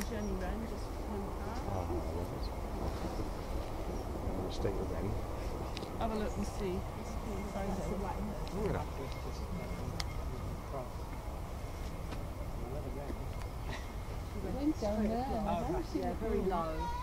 little journey round, just one car. Ah, I love it. I'm going to stay with them. Have a look and see. Yeah. Went down there. Yeah, very low.